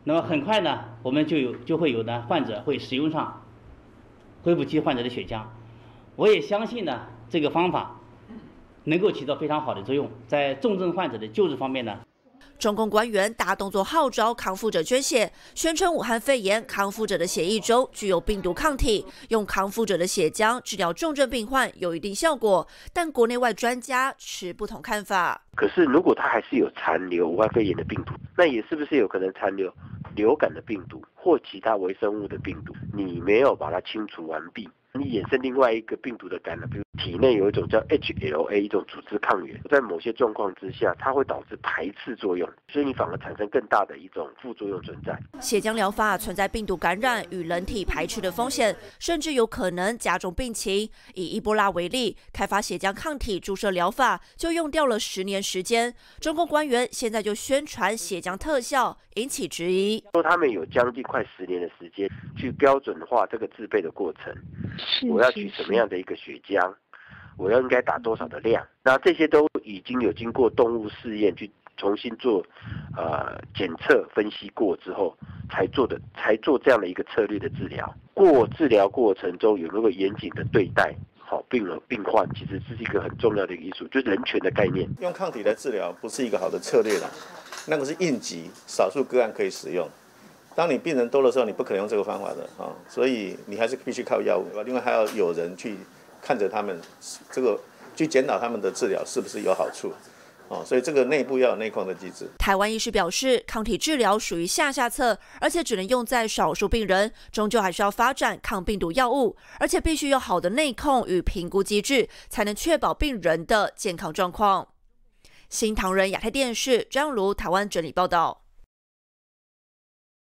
那么很快呢，我们就会有呢患者会使用上恢复期患者的血浆。我也相信呢，这个方法能够起到非常好的作用，在重症患者的救治方面呢。 中共官员大动作号召康复者捐血，宣称武汉肺炎康复者的血液中具有病毒抗体，用康复者的血浆治疗重症病患有一定效果。但国内外专家持不同看法。 可是如果它还是有残留武汉肺炎的病毒，那也是不是有可能残留流感的病毒或其他微生物的病毒？你没有把它清除完毕，你衍生另外一个病毒的感染，比如体内有一种叫 HLA 一种组织抗原，在某些状况之下，它会导致排斥作用，所以你反而产生更大的一种副作用存在。 血浆疗法存在病毒感染与人体排斥的风险，甚至有可能加重病情。以伊波拉为例，开发血浆抗体注射疗法就用掉了10年时间。中共官员现在就宣传血浆特效，引起质疑。 说他们有将近快10年的时间去标准化这个制备的过程。我要取什么样的一个血浆，我要应该打多少的量，那这些都已经有经过动物试验去重新做检测分析过之后才做这样的一个策略的治疗。治疗过程中有没有严谨的对待好病患，其实这是一个很重要的一个因素，就是人权的概念。 用抗体来治疗不是一个好的策略啦，那个是应急，少数个案可以使用。当你病人多的时候，你不可能用这个方法的所以你还是必须靠药物。另外还要有人去看着他们，这个去检讨他们的治疗是不是有好处。所以这个内部要有内控的机制。 台湾医师表示，抗体治疗属于下策，而且只能用在少数病人，终究还是要发展抗病毒药物，而且必须有好的内控与评估机制，才能确保病人的健康状况。新唐人亚太电视张如台湾整理报道。